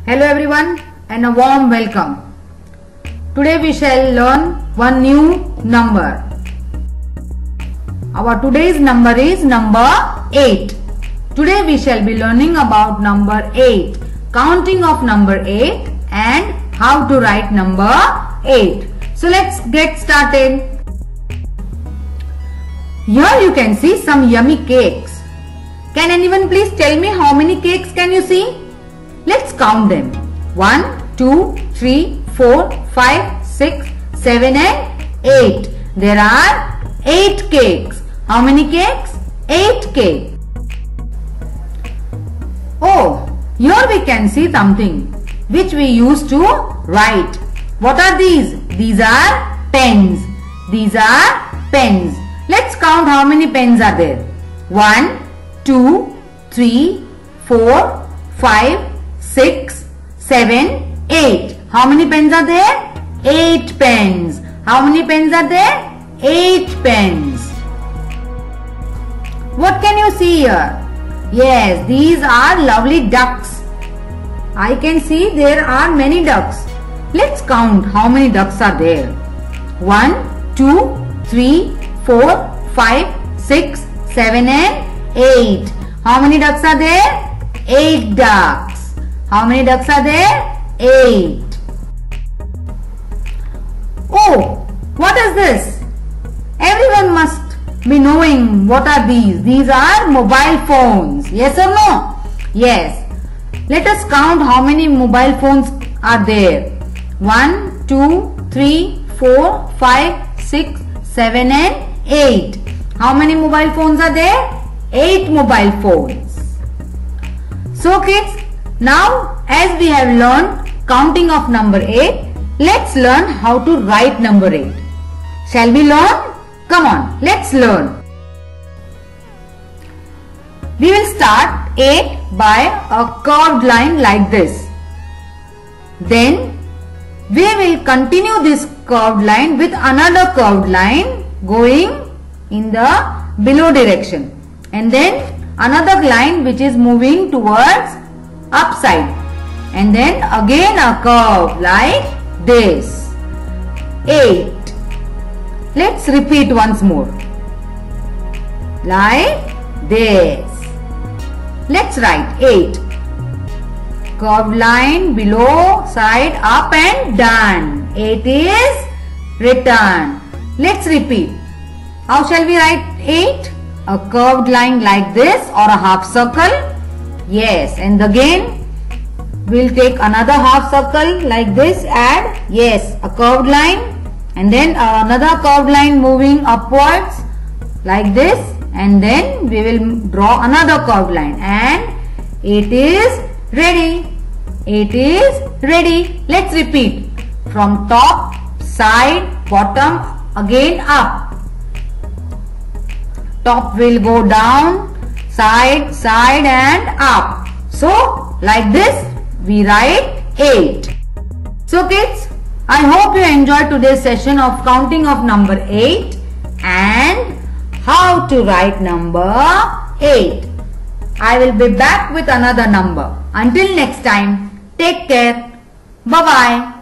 Hello everyone and a warm welcome. Today we shall learn one new number. Our today's number is number 8. Today we shall be learning about number 8, counting of number 8 and how to write number 8. So let's get started. Here you can see some yummy cakes. Can anyone please tell me how many cakes can you see? Let's count them. 1, 2, 3, 4, 5, 6, 7 and 8. There are 8 cakes. How many cakes? 8 cakes. Oh, here we can see something which we use to write. What are these? These are pens. These are pens. Let's count how many pens are there. 1, 2, 3, 4, 5, 6, 7, 8. How many pens are there? 8 pens. How many pens are there? 8 pens. What can you see here? Yes, these are lovely ducks. I can see there are many ducks. Let's count how many ducks are there. 1, 2, 3, 4, 5, 6, 7 and 8. How many ducks are there? 8 ducks. How many ducks are there? 8. Oh, what is this? Everyone must be knowing what are these. These are mobile phones. Yes or no? Yes. Let us count how many mobile phones are there. 1, 2, 3, 4, 5, 6, 7 and 8. How many mobile phones are there? 8 mobile phones. So kids, now as we have learned counting of number 8, let's learn how to write number 8. Shall we learn? Come on, let's learn. We will start 8 by a curved line like this. Then we will continue this curved line with another curved line going in the below direction. And then another line which is moving towards upside. And then again a curve like this. 8. Let's repeat once more. Like this. Let's write 8. Curved line below, side, up and done. 8 is written. Let's repeat. How shall we write 8? A curved line like this or a half circle? Yes. And again, we'll take another half circle like this. Add, yes, a curved line. And then another curved line moving upwards like this. And then we will draw another curved line. And it is ready. It is ready. Let's repeat. From top, side, bottom, again up. Top will go down, side, side and up. So, like this, we write 8. So kids, I hope you enjoyed today's session of counting of number 8 and how to write number 8. I will be back with another number. Until next time, take care. Bye-bye.